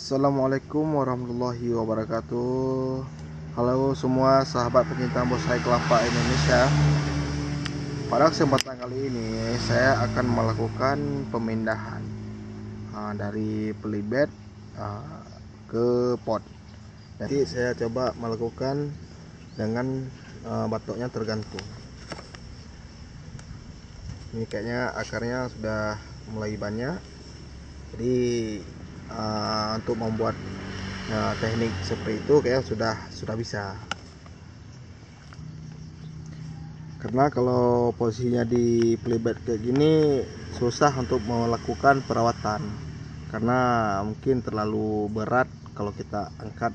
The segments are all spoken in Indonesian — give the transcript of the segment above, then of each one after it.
Assalamualaikum warahmatullahi wabarakatuh. Halo semua sahabat pencinta bonsai kelapa Indonesia. Pada kesempatan kali ini saya akan melakukan pemindahan dari polybed ke pot. Jadi saya coba melakukan dengan batoknya tergantung. Ini kayaknya akarnya sudah mulai banyak. Jadi untuk membuat teknik seperti itu kayak sudah bisa, karena kalau posisinya di polybed kayak gini susah untuk melakukan perawatan karena mungkin terlalu berat kalau kita angkat.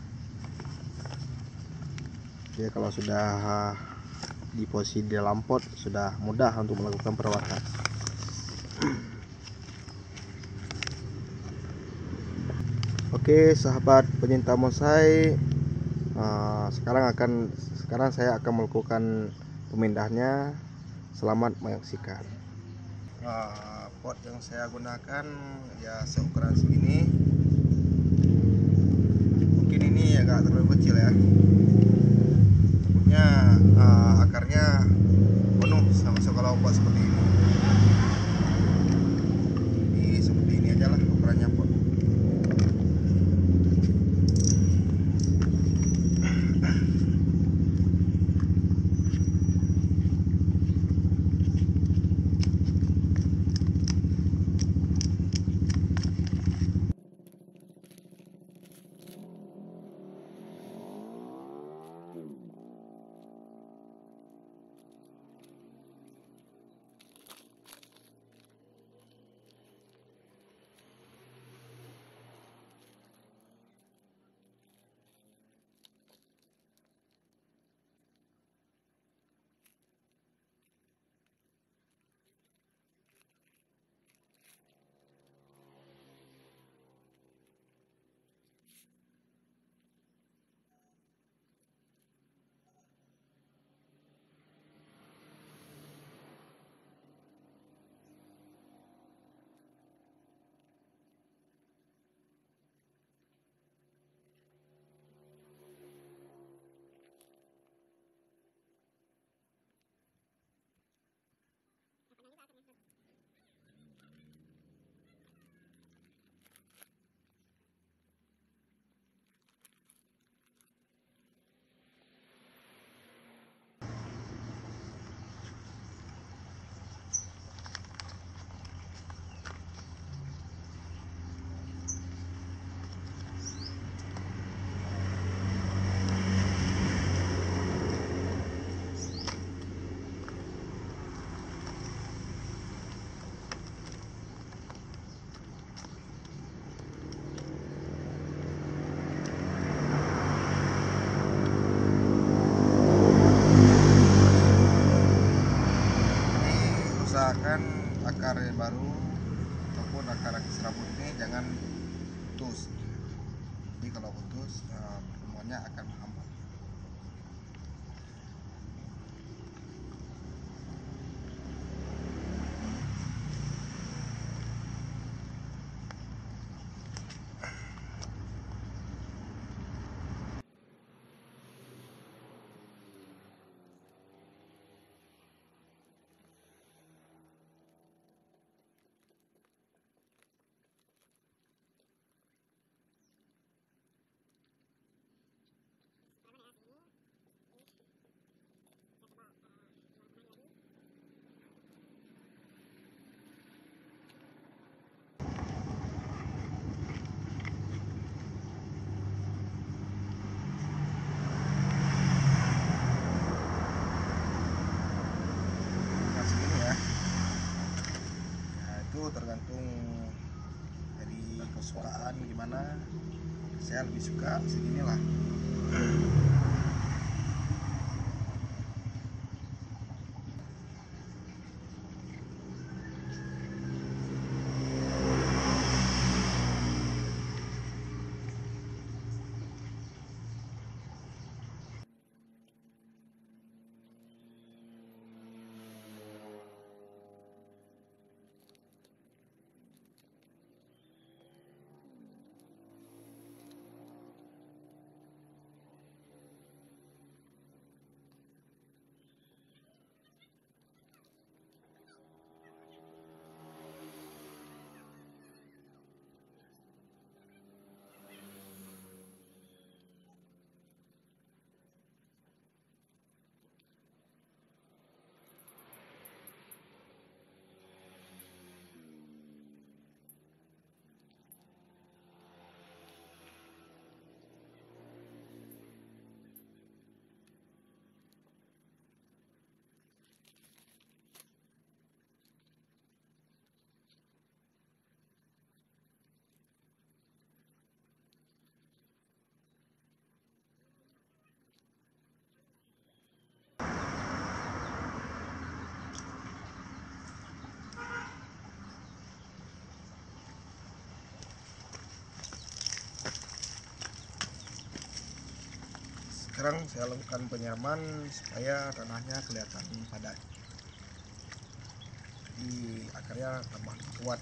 Ya, kalau sudah di posisi di dalam pot sudah mudah untuk melakukan perawatan. Oke sahabat pencinta bonsai, sekarang saya akan melakukan pemindahnya. Selamat menyaksikan. Pot yang saya gunakan ya seukuran segini. Mungkin ini agak terlalu kecil ya. Takutnya akarnya penuh sama kalau pot seperti ini. Jadi seperti ini aja lah ukurannya pot. Usahakan akar yang baru ataupun akar serabut ini jangan putus. Jadi kalau putus pertemuannya akan menghambat. Tergantung dari kesukaan gimana. Saya lebih suka seginilah. Sekarang saya lakukan penyiraman supaya tanahnya kelihatan padat, jadi akarnya tambah kuat.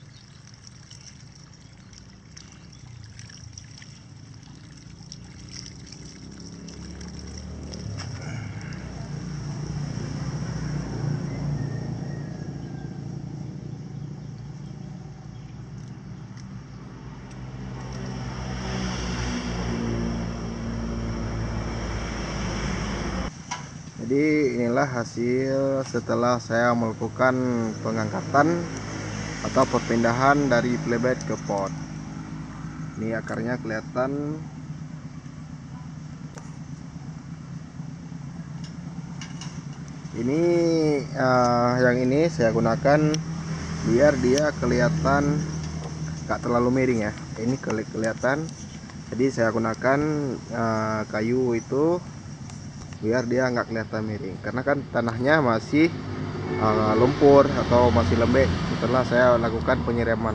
Jadi inilah hasil setelah saya melakukan pengangkatan atau perpindahan dari playbed ke pot. Ini akarnya kelihatan. Ini yang ini saya gunakan biar dia kelihatan gak terlalu miring ya. Ini kelihatan. Jadi saya gunakan kayu itu biar dia nggak kelihatan miring, karena kan tanahnya masih lumpur atau masih lembek setelah saya lakukan penyiraman.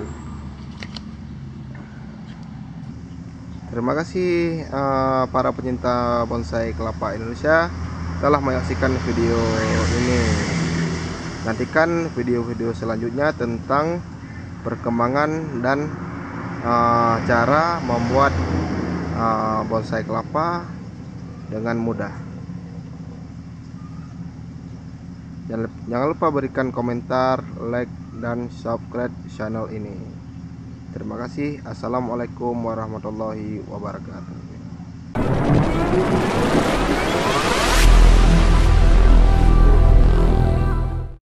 Terima kasih para pencinta bonsai kelapa Indonesia telah menyaksikan video ini. Nantikan video-video selanjutnya tentang perkembangan dan cara membuat bonsai kelapa dengan mudah. Jangan lupa berikan komentar, like, dan subscribe channel ini. Terima kasih. Assalamualaikum warahmatullahi wabarakatuh.